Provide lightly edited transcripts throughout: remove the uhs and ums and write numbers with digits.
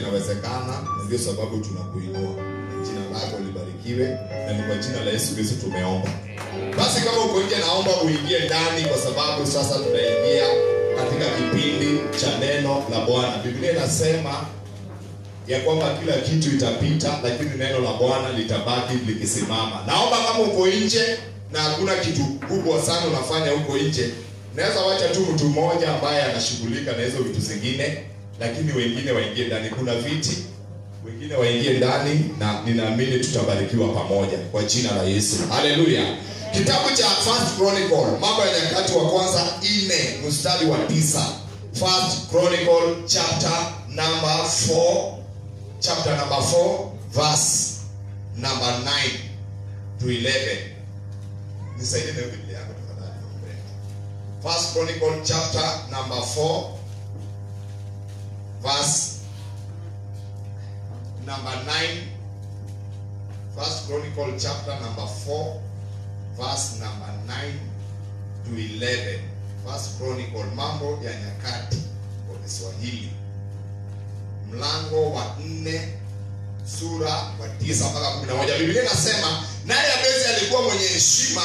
inawezekana, na ndio sababu tunakuinua. Jina lako libarikiwe, na ni kwa jina la Yesu Kristo tumeomba. Basi kama uko nje, naomba uingie ndani, kwa sababu sasa tunaingia katika kipindi cha neno la Bwana. Biblia inasema ya kwamba kila kitu itapita, lakini neno la Bwana litabaki likisimama. Naomba kama uko nje na hakuna kitu kubwa sana unafanya huko nje, naweza wacha tu mtu mmoja ambaye anashughulika na hizo vitu zingine, lakini wengine waingie ndani. Kuna viti, wengine waingie ndani, na ninaamini tutabarikiwa pamoja kwa jina la Yesu. Haleluya. Kitabu cha First Chronicle, Mambo ya Nyakati wa kwanza 4 mstari wa 9. First Chronicle chapter number 4 verse number 9 to 11. Nisaidie na Biblia yako tafadhali. First Chronicle chapter number 4 verse number 9. First Chronicle chapter number 4 verse number 9 to 11. First Chronicle, Mambo ya Nyakati kwa Kiswahili, mlango wa 4 sura wa 9 mpaka 11. Biblia inasema, naye Yabezi alikuwa mwenye heshima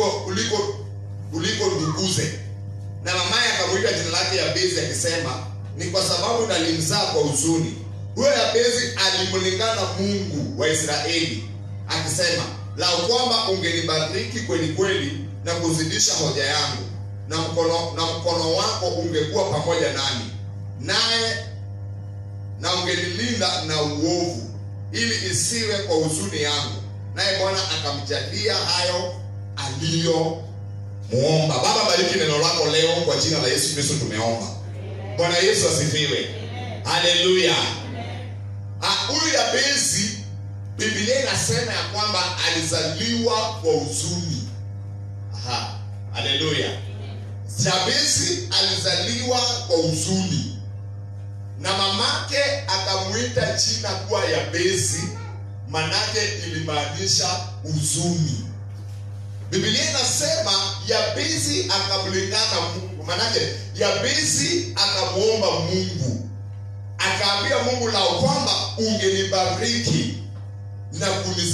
kuliko nduguze, na mamaye akamuita jina lake Yabezi akisema, ni kwa sababu nalimzaa kwa huzuni. Huyo Yabezi alimlingana Mungu wa Israeli akisema, lau kwamba ungenibariki kweli kweli na kuzidisha hoja yangu, na mkono wako ungekuwa pamoja nami, naye na ungenilinda na uovu, ili isiwe kwa huzuni yangu. Naye Bwana akamjalia hayo aliyomuomba. Baba, bariki neno lako leo kwa jina la Yesu Kristo tumeomba. Bwana Yesu asifiwe. Haleluya. Huyu Yabezi, Biblia inasema ya kwamba alizaliwa kwa huzuni. Haleluya. Yabezi alizaliwa kwa huzuni, na mamake akamuita jina kuwa Yabezi, manake ilimaanisha huzuni. Biblia inasema Yabezi akamlingana Mungu, manake Yabezi akamuomba Mungu, akaambia Mungu, lau kwamba ungenibariki na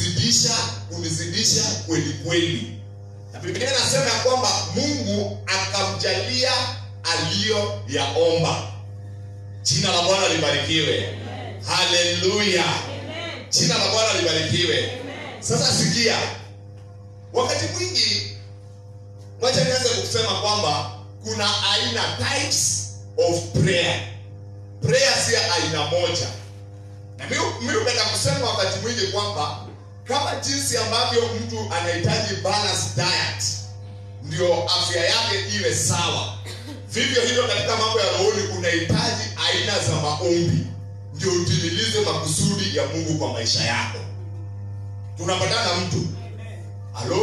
kunizidisha kweli kweli. Na Biblia inasema ya kwamba Mungu akamjalia aliyoyaomba. Jina la Bwana libarikiwe. Haleluya. Jina la Bwana libarikiwe. Sasa sikia, wakati mwingi wacha nianze kusema kwamba kuna aina types of prayer. Prayer si aina moja. Na mimi napenda kusema wakati mwingi kwamba kama jinsi ambavyo mtu anahitaji balanced diet ndio afya yake iwe sawa, vivyo hivyo katika mambo ya rohoni unahitaji aina za maombi ndio utimilize makusudi ya Mungu kwa maisha yako. Tunapatana mtu? Halo?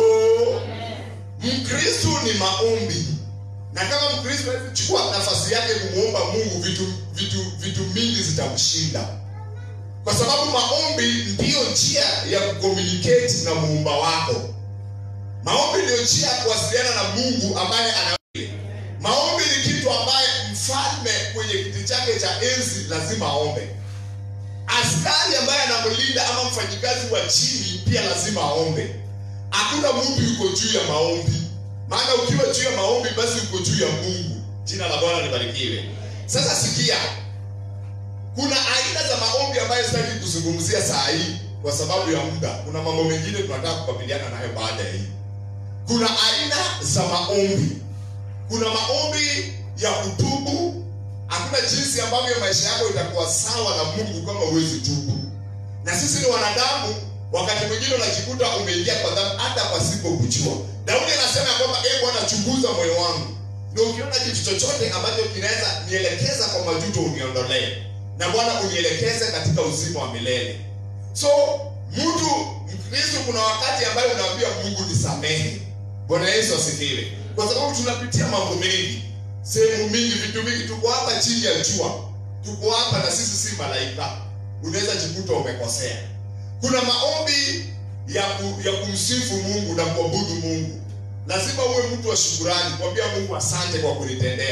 Mkristo ni maombi. Na kama Mkristo chukua nafasi yake kumuomba Mungu, vitu mingi zitamshinda. Kwa sababu maombi ndiyo njia ya kucommunicate na Muumba wako. Maombi ndiyo njia ya kuwasiliana na Mungu ambaye anawe. Maombi ni kitu ambaye mfalme kwenye kiti chake cha enzi lazima aombe. Askari ambaye anamlinda ama mfanyikazi wa chini pia lazima aombe. Hakuna mtu yuko juu ya maombi. Maana ukiwa juu ya maombi basi uko juu ya Mungu. Jina la Bwana libarikiwe. Sasa sikia, kuna aina za maombi ambayo sitaki kuzungumzia saa hii kwa sababu ya muda. Kuna mambo mengine tunataka kukabiliana nayo baada ya hii. Kuna aina za maombi. Kuna maombi ya kutubu. Hakuna jinsi ambavyo maisha yako itakuwa sawa na Mungu kama huwezi tubu. Na sisi ni wanadamu, wakati mwingine unajikuta umeingia kwa dhambi hata pasipo kujua. Daudi anasema kwamba Bwana, chunguza moyo wangu. Ndio ukiona kitu chochote ambacho kinaweza nielekeza kwa majuto uniondolee. Na Bwana unielekeze katika uzima wa milele. So, mtu Mkristo kuna wakati ambayo unaambia Mungu nisamehe. Bwana Yesu asifiwe. Kwa sababu tunapitia mambo mengi, sehemu mingi, vitu vingi. Tuko hapa chini ya jua. Tuko hapa na sisi si malaika. Unaweza jikuta umekosea. Kuna maombi ya kumsifu Mungu na kuabudu Mungu. Lazima uwe mtu wa shukrani, kumwambia Mungu asante kwa kunitendea.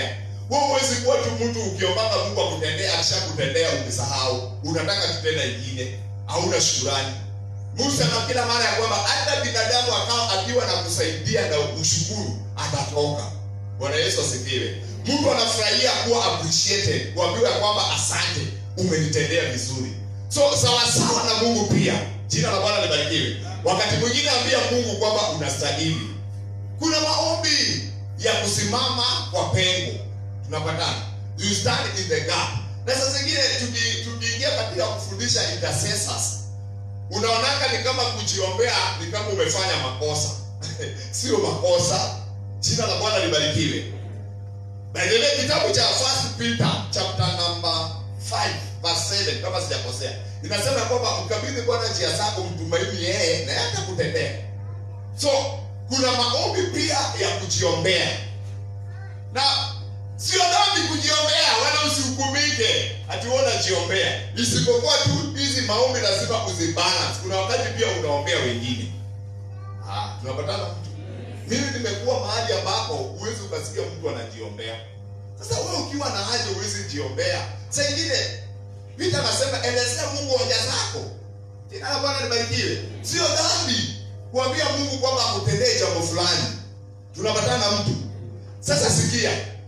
Wewe huwezi kuwa tu mtu ukiomba Mungu akutendea, akishakutendea umesahau. Unataka tutenda ingine, hauna shukrani. Musa na kila mara ya kwamba hata binadamu akao akiwa na kusaidia na ushukuru atatoka. Bwana Yesu asifiwe. Mtu anafurahia kuwa appreciated, kuambiwa kwamba asante, umenitendea vizuri. So sawa sawa na Mungu pia. Jina la Bwana libarikiwe. Wakati mwingine ambia Mungu kwamba unastahili. Kuna maombi ya kusimama kwa pengo. Tunapatana. You stand in the gap. Na sasa zingine tukiingia katika kufundisha intercessors, unaonaka ni kama kujiombea ni kama umefanya makosa. Sio makosa. Jina la Bwana libarikiwe. Na ile kitabu cha 1 Peter chapter number 5 verse 7 kama sijakosea, inasema kwamba mkabidhi Bwana njia zako, mtumaini yeye na atakutendea. So kuna maombi pia ya kujiombea. Na sio dhambi kujiombea, wala usihukumike ati wewe unajiombea. Isipokuwa tu hizi maombi lazima uzibalance. Kuna wakati pia unaombea wengine. Tunapatana mtu. Mimi nimekuwa mahali ambapo uwezi ukasikia mtu anajiombea. Sasa wewe ukiwa na haja uwezi jiombea. Sasa ingine Peter anasema elezea Mungu hoja zako. Jina la Bwana libarikiwe. Sio dhambi kuambia Mungu kwamba akutendee jambo fulani. Tunapatana na mtu. Sasa sikia.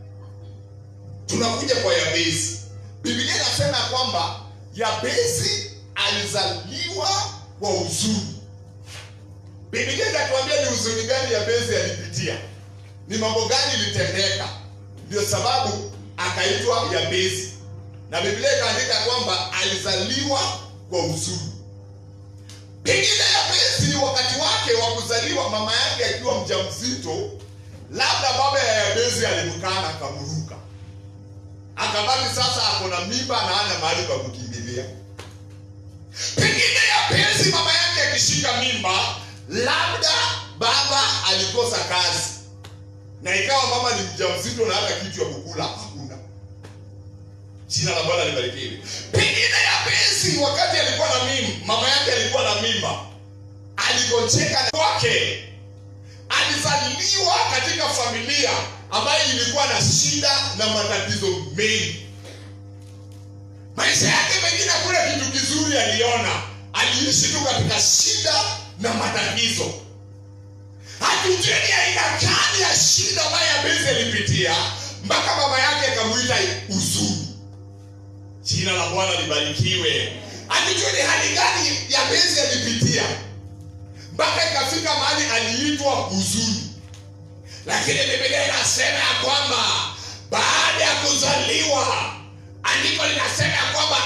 Tunakuja kwa Yabesi. Biblia inasema kwamba Yabesi alizaliwa kwa huzuni. Biblia inatuambia ni huzuni gani Yabesi alipitia. Ni mambo gani ilitendeka. Ndio sababu akaitwa Yabesi. Na Biblia ikaandika kwamba alizaliwa kwa huzuni. Pengine Yabesi wakati wake wa kuzaliwa, mama yake akiwa mjamzito, labda baba ya Yabesi alimkana akamruka. Akabaki sasa akona mimba na hana mahali pa kukimbilia. Pengine Yabesi mama yake akishika mimba, labda baba alikosa kazi. Na ikawa mama ni mjamzito na hata kitu ya kukula hakuna. Jina la Bwana libarikiwe. Pengine Yabesi wakati alikuwa na mimba, mama yake alikuwa na mimba, aligonjeka kwake. Alizaliwa katika familia ambayo ilikuwa na shida na matatizo mengi. Maisha yake mengine hakuna kitu kizuri aliona. Aliishi tu katika shida na matatizo. Hatujui aina gani ya shida ambayo Yabesi alipitia mpaka mama yake akamuita huzuni. Jina la Bwana libarikiwe. Hatujui ni hali gani Yabesi alipitia mpaka ikafika mahali aliitwa huzuni. Lakini Biblia inasema ya kwamba baada ya kuzaliwa, andiko linasema ya kwamba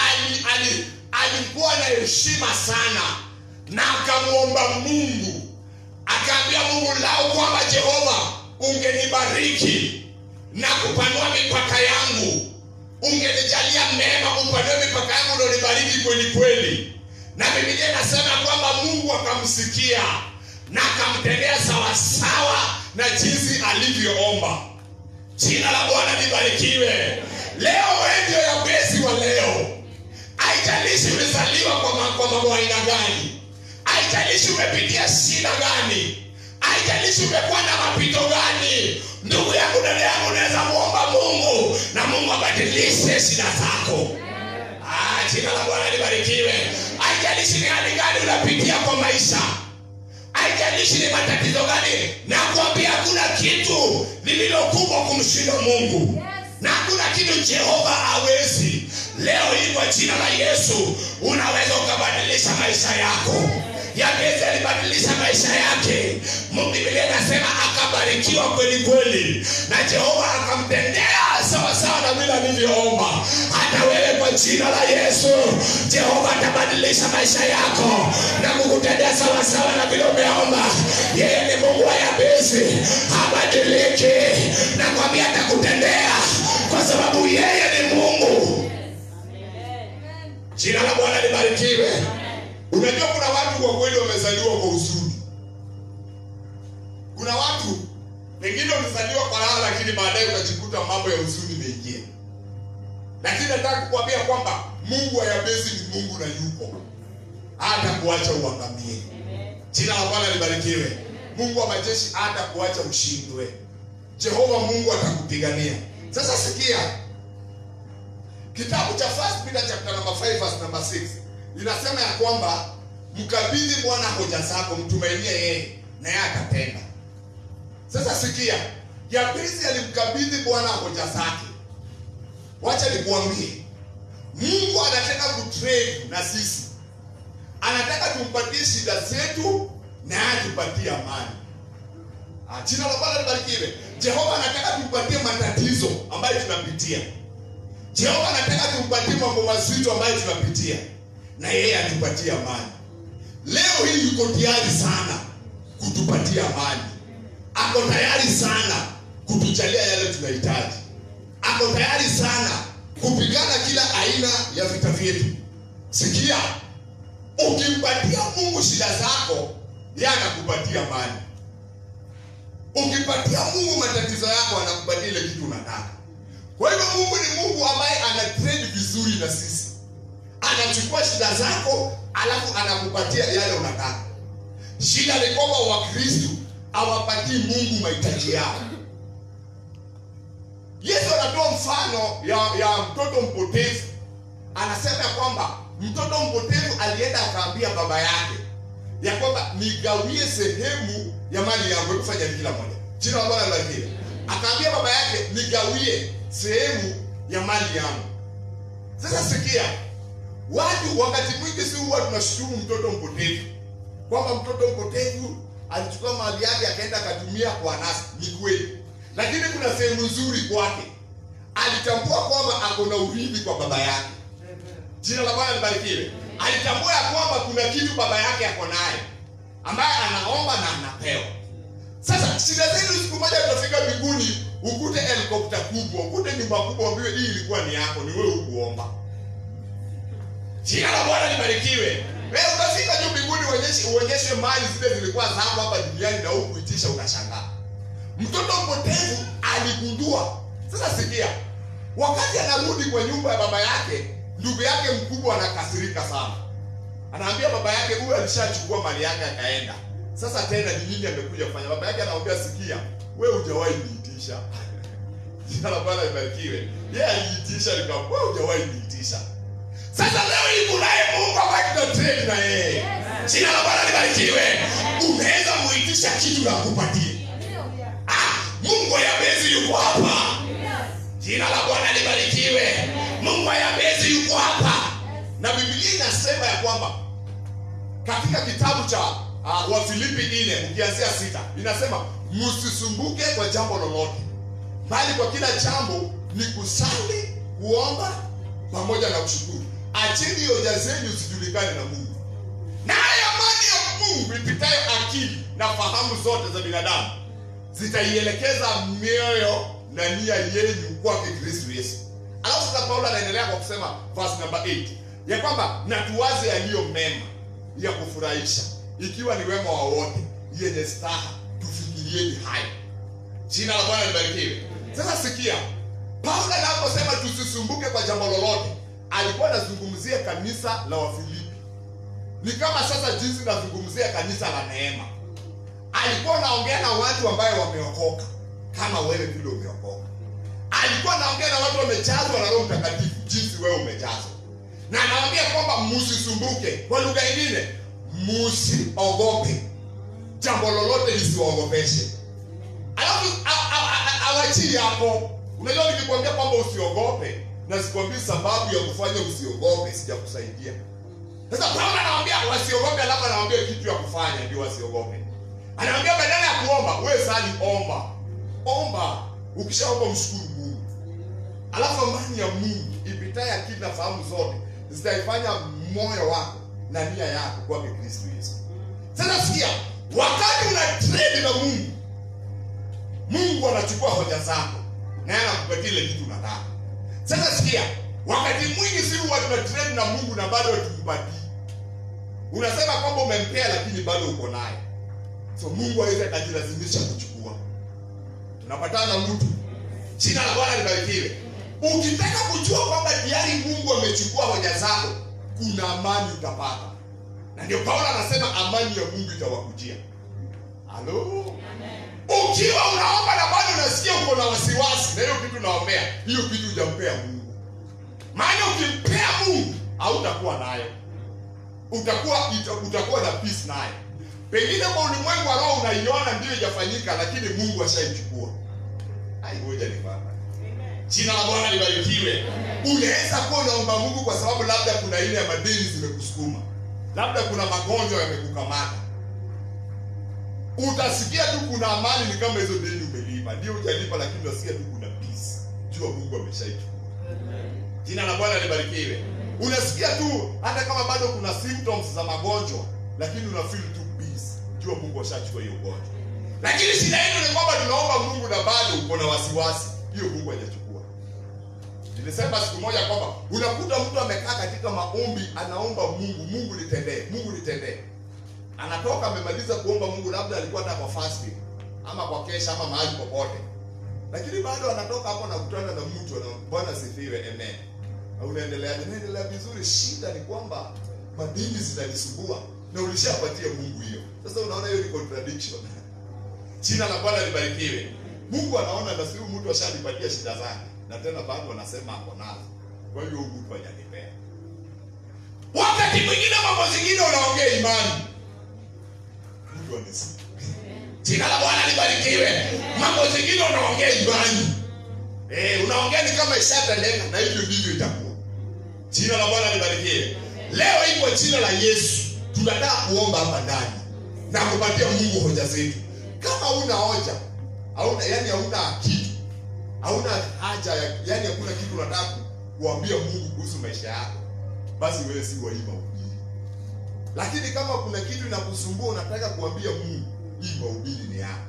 alikuwa na heshima sana, na akamuomba Mungu. Akaambia Mungu, lao kwamba Jehova ungenibariki na kupanua mipaka yangu, ungenijalia neema upanue mipaka yangu ndio nibariki kweli kweli. Na Biblia inasema kwamba Mungu akamsikia na akamtendea sawa sawa na jinsi alivyoomba. Jina la Bwana libarikiwe. Leo wewe ndio Yabesi wa leo. Haijalishi umezaliwa kwa mambo aina gani, haijalishi umepitia shida gani, haijalishi umekuwa na mapito gani, ndugu yangu, dada yangu, unaweza muomba Mungu na Mungu abadilishe shida zako. Jina la Bwana libarikiwe. Haijalishi ni hali gani unapitia kwa maisha, haijalishi ni matatizo gani, na kuambia hakuna kitu lililokubwa kumshinda Mungu. Na hakuna kitu Jehova hawezi. Leo hii kwa jina la Yesu unaweza ukabadilisha maisha yako. Yabesi alibadilisha maisha yake. Biblia inasema akabarikiwa kweli kweli, na Jehova akamtendea sawa sawa na vile alivyoomba. Hata wewe kwa jina la Yesu Jehova atabadilisha maisha yako na kukutendea sawa sawa na vile umeomba. Yeye ni Mungu wa Yabesi, habadiliki, na kwambia atakutendea kwa sababu yeye ni Mungu. Jina la Bwana libarikiwe. Unajua kuna watu kwa kweli wamezaliwa kwa huzuni. Kuna watu wengine wamezaliwa kwa raha, lakini baadaye ukajikuta mambo ya huzuni mengi. Lakini nataka kukuambia kwamba Mungu wa Yabesi ni Mungu na yupo. Hata kuacha uangamie. Jina la Bwana libarikiwe. Mungu wa majeshi hata kuacha ushindwe. Jehova Mungu atakupigania. Sasa sikia, kitabu cha 1 Peter chapter number 5 verse number 6 inasema ya kwamba mkabidhi Bwana hoja zako, mtumainie yeye na yeye atatenda. Sasa sikia, Yabesi alimkabidhi Bwana hoja zake. Wacha nikuambie, Mungu anataka kutrade na sisi. Anataka tumpatie shida zetu na atupatie amani. Jina la Bwana libarikiwe. Jehova anataka tumpatie matatizo ambayo tunapitia. Jehova anataka tumpatie mambo mazito ambayo tunapitia na yeye atupatie amani. Leo hii yuko tayari sana kutupatia amani. Ako tayari sana kutujalia yale tunahitaji. Ako tayari sana kupigana kila aina ya vita vyetu. Sikia, ukimpatia Mungu shida zako, yeye anakupatia amani. Ukipatia Mungu matatizo yako, anakupatia ile kitu unataka. Kwa hivyo Mungu ni Mungu ambaye ana trade vizuri na sisi. Anachukua shida zako, alafu anakupatia yale unataka. Shida ni kwamba Wakristo hawapatii Mungu mahitaji yao. Yesu anatoa mfano ya mtoto mpotevu. Anasema ya kwamba mtoto mpotevu alienda akaambia baba yake ya kwamba nigawie sehemu ya mali yangu. Hebu fanya kila mmoja. Jina la Bwana libarikiwe. Akaambia baba yake nigawie sehemu ya mali yangu. Sasa sikia, watu wakati mwingi si huwa tunashutumu mtoto mpotevu kwamba mtoto mpotevu alichukua mali yake akaenda akatumia kwa anasa. Ni kweli, lakini kuna sehemu nzuri kwake. Alitambua kwamba ako na urithi kwa baba yake. Jina la Bwana libarikiwe. Alitambua ya kwamba kuna kitu baba yake ako naye ambaye anaomba na anapewa. Sasa shida zetu siku moja tutafika mbinguni, ukute helikopta kubwa, ukute nyumba kubwa, ambayo hii ilikuwa ni yako, ni wewe ukuomba. Jina la Bwana libarikiwe. Wewe utafika juu mbinguni, uonyeshe mali zile zilikuwa zako hapa duniani na huku itisha ukashangaa. Mtoto mpotevu aligundua. Sasa sikia, wakati anarudi kwa nyumba ya baba yake, ndugu yake mkubwa anakasirika sana. Anaambia baba yake, huyu alishachukua mali yake akaenda. Sasa tena ni nini amekuja kufanya? Baba yake anamwambia, sikia, wewe hujawahi niitisha. Jina la Bwana libarikiwe. Yeye aliitisha, nikamwambia wewe hujawahi niitisha. Sasa leo hii kunaye Mungu ambaye tunatrade na yeye. Jina la Bwana libarikiwe. Unaweza muitisha kitu na kupatia. Mungu Yabesi yuko hapa. Jina la Bwana libarikiwe. Mungu Yabesi yuko hapa. Na Biblia inasema ya kwamba katika kitabu cha Wafilipi 4 ukianzia 6 inasema msisumbuke kwa jambo lolote, bali kwa kila jambo ni kusali, kuomba pamoja na kushukuru. Acheni hoja zenu zijulikane na Mungu. Na amani ya Mungu ipitayo akili na fahamu zote za binadamu zitaielekeza mioyo na nia yenu kwake Kristo Yesu. Alafu sasa Paulo anaendelea kwa kusema verse number 8 ya kwamba na tuwaze yaliyo mema ya kufurahisha, ikiwa ni wema wa wote, yenye staha, tufikirieni hayo. Jina la Bwana libarikiwe. Sasa sikia, Paulo anaposema tusisumbuke kwa jambo lolote, alikuwa anazungumzia kanisa la Wafilipi. Ni kama sasa jinsi nazungumzia kanisa la Neema. Alikuwa anaongea na watu ambao wameokoka kama wewe vile umeokoka. Alikuwa anaongea na watu wamejazwa na Roho Mtakatifu jinsi wewe umejazwa. Na anawaambia kwamba msisumbuke. Kwa lugha nyingine, msiogope. Jambo lolote lisiwaogopeshe. Alafu awachie hapo. Unajua nikikwambia kwamba usiogope na sikwambii sababu ya kufanya usiogope, sijakusaidia. Sasa Paulo anawaambia wasiogope, alafu anawaambia kitu ya kufanya ndio wasiogope. Anawaambia badala ya kuomba, wewe sali omba. Omba, ukishaomba mshukuru Mungu. Alafu amani ya Mungu ipitayo akili na fahamu zote zitaifanya moyo wako na nia yako kwa Kristo Yesu. Sasa sikia, wakati una trade na Mungu, Mungu anachukua hoja zako na anakupatia ile kitu unataka. Sasa sikia, wakati mwingi si huwa tuna trade na Mungu na bado hatukupatii. Unasema kwamba umempea lakini bado uko naye. So Mungu hawezi kujilazimisha kuchukua. Tunapatana na mtu. Jina la Bwana libarikiwe. Ukitaka kujua kwamba tayari Mungu amechukua hoja zako, kuna amani utapata. Na ndio Paulo anasema amani ya Mungu itawakujia. Halo? Ukiwa unaomba na bado unasikia uko na wasiwasi na hiyo kitu unaombea, hiyo kitu hujampea Mungu. Maana ukimpea Mungu, hautakuwa nayo. Utakuwa na peace naye. Pengine kwa ulimwengu wa roho unaiona ndio haijafanyika, lakini Mungu ashaichukua. Hai, ngoja nipapa. Jina la Bwana libarikiwe. Unaweza kuwa unaomba Mungu kwa sababu labda kuna ile ya madeni zimekusukuma. Labda kuna magonjwa yamekukamata. Utasikia tu kuna amani, ni kama hizo deni umelipa. Ndio hujalipa, lakini unasikia tu kuna peace. Jua Mungu ameshaichukua. Jina la Bwana libarikiwe. Unasikia tu hata kama bado kuna symptoms za magonjwa, lakini una feel tu peace. Jua Mungu ashachukua hiyo ugonjwa. Lakini shida yetu ni kwamba tunaomba Mungu na bado uko na wasiwasi. Hiyo Mungu hajachukua. Nilisema siku moja kwamba unakuta mtu amekaa katika maombi, anaomba Mungu, Mungu nitendee, Mungu nitendee. Anatoka amemaliza kuomba Mungu, labda alikuwa hata kwa fasting ama kwa kesha ama mahali popote. Lakini bado anatoka hapo na kutana na mtu na Bwana sifiwe, amen. Na unaendelea vizuri. Shida ni kwamba madini zinanisumbua na ulishapatia Mungu hiyo. Sasa unaona hiyo ni contradiction. Jina la Bwana libarikiwe. Mungu anaona na sio mtu ashalipatia shida zake na tena bado anasema ako nazo. Kwa hiyo Mungu hajanipea. Wakati mwingine mambo zingine unaongea imani. Mungu anasikia. Jina la Bwana libarikiwe. Mambo zingine unaongea imani. Unaongea ni kama ishatendeka na hivyo ndivyo itakuwa. Jina la Bwana libarikiwe. Leo iko jina la Yesu. Tunataka kuomba hapa ndani na kupatia Mungu hoja zetu. Kama una hoja, hauna kitu, hauna haja, yani hakuna kitu unataka kuambia Mungu kuhusu maisha yako, basi wewe si waima ubili. Lakini kama kuna kitu inakusumbua unataka kuambia Mungu, hii mahubiri ni yako.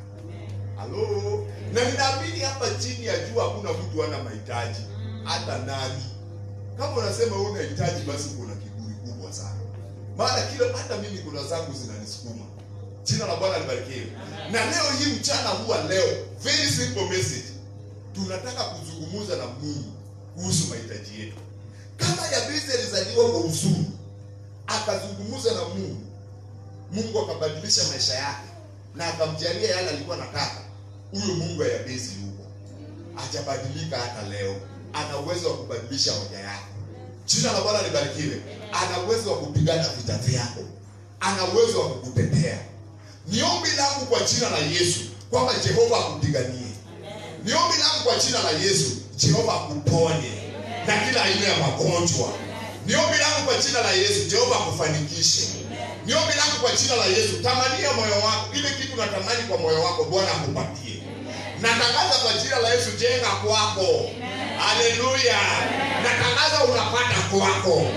Halo? Na ninaamini hapa chini ya jua hakuna mtu ana mahitaji, hata nani. Kama unasema wewe unahitaji, basi kuna kiburi kubwa sana. Maana hata mimi kuna zangu zinanisukuma. Jina la Bwana libarikiwe. Na leo hii mchana huwa leo, very simple message. Tunataka kuzungumza na Mungu kuhusu mahitaji yetu. Kama Yabesi alizaliwa kwa huzuni, akazungumza na Mungu, Mungu akabadilisha maisha yake na akamjalia yale alikuwa anataka. Huyo Mungu wa Yabesi yuko. Hajabadilika hata leo. Ana uwezo wa kubadilisha hoja yako. Jina la Bwana libarikiwe. Ana uwezo wa kupigana vita vyako. Ana uwezo wa kukutetea. Ni ombi langu kwa jina la Yesu kwamba Jehova akupiganie. Ni ombi langu kwa jina la Yesu, Jehova akuponye na kila aina ya magonjwa. Ni ombi langu kwa jina la Yesu, Jehova akufanikishe. Ni ombi langu kwa jina la Yesu, tamania moyo wako, ile kitu unatamani kwa moyo wako Bwana akupatie. Natangaza kwa jina la Yesu, jenga kwako. Haleluya. Natangaza unapata kwako.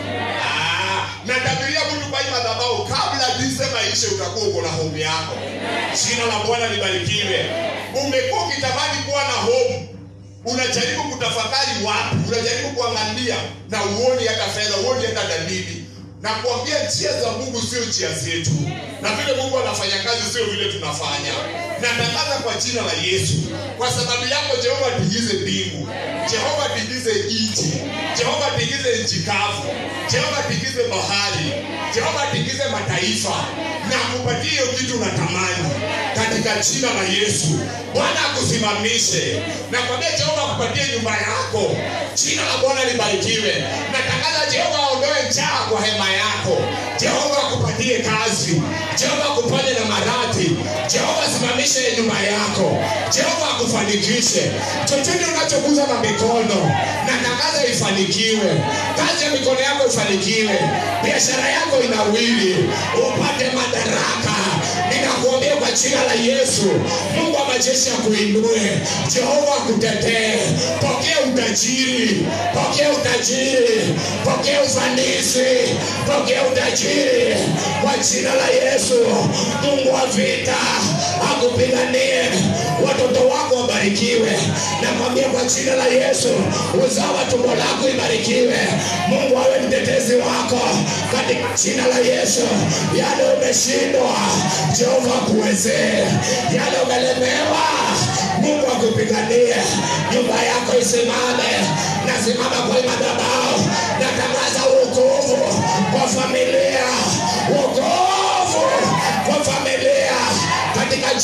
Natabiria mtu kwa hii madhabahu kabla Disemba ishe utakuwa uko na home yako. Jina la Bwana libarikiwe. Umekuwa ukitamani kuwa na home. Unajaribu kutafakari wapi, unajaribu kuangalia na uoni hata fedha, uoni hata dalili. Na kuambia njia za Mungu sio njia zetu. Na vile Mungu anafanya kazi sio vile tunafanya. Natangaza kwa jina la Yesu, kwa sababu yako Jehova tingize mbingu, Jehova tingize nchi, Jehova tingize nchi kavu, Jehova tingize bahari, Jehova tingize mataifa na kupatie hiyo kitu unatamani katika jina la Yesu. Bwana akusimamishe na kwambia Jehova akupatie nyumba yako. Jina la Bwana libarikiwe. Natangaza Jehova aondoe njaa kwa hema yako. Jehova akupatie kazi. Jehova akuponye na maradhi. Jehova simamishe nyumba yako. Jehova akufanikishe. Chochote unachoguza na mikono, natangaza ifanikiwe. Kazi ya mikono yako ifanikiwe. Biashara yako inawili. Upate madaraka. Ninakuombea kwa jina la Yesu, Mungu wa majeshi akuinue. Jehova akutetee. Pokea utajiri. Pokea utajiri. Pokea ufanisi. Pokea utajiri kwa jina la Yesu. Mungu wa vita akupiganie. Watoto wako wabarikiwe. Namwambia kwa jina la Yesu, uzao wa tumbo lako ibarikiwe. Mungu awe mtetezi wako katika jina la Yesu. Yale umeshindwa, Jehova akuwezee. Yale umelemewa, Mungu akupiganie. Nyumba yako isimame. Nasimama kwa madhabahu, natangaza wokovu kwa familia, wokovu kwa familia katika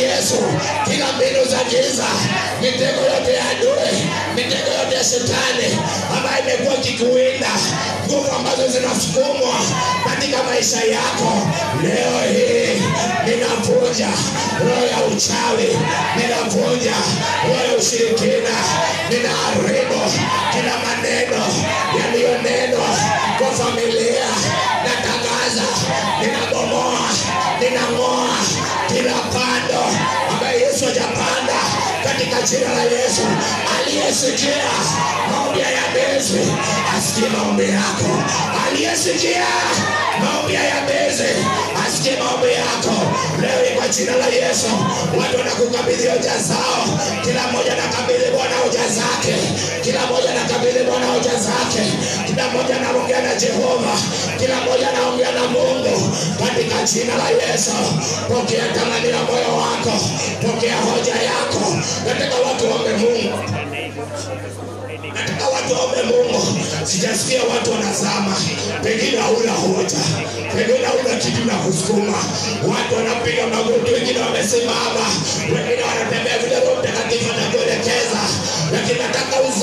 Yesu, kila mbinu za giza, mitego yote ya adui, mitego yote ya shetani ambayo imekuwa kikuwinda, nguvu ambazo zinasukumwa katika maisha yako, leo hii ninavunja roho ya uchawi, ninavunja roho ya ushirikina, ninaharibu kila maneno yaliyonenwa kwa familia, natangaza, ninabomoa, ninang'oa kila pando ambaye Yesu hajapanda katika jina la Yesu. Aliyesikia maombi ya Yabezi asikie maombi yako. Aliyesikia maombi ya Yabezi asikie maombi yako. Leo kwa jina la Yesu watu wanakukabidhi hoja zao. Kila mmoja anakabidhi Bwana hoja zake. Kila mmoja anakabidhi Bwana hoja zake. Kila mmoja anaongea na Jehova. Kila mmoja anaongea na Mungu katika jina la Yesu. Pokea tamani la moyo wako. Pokea hoja yako. Nataka watu waombe Mungu. Nataka watu waombe Mungu. Sijasikia watu wanazama. Pengine hauna hoja. Pengine hauna kitu na kusukuma. Watu wanapiga magoti, wengine wamesimama, wengine wanatembea vile Roho Mtakatifu anakuelekeza. Lakini nataka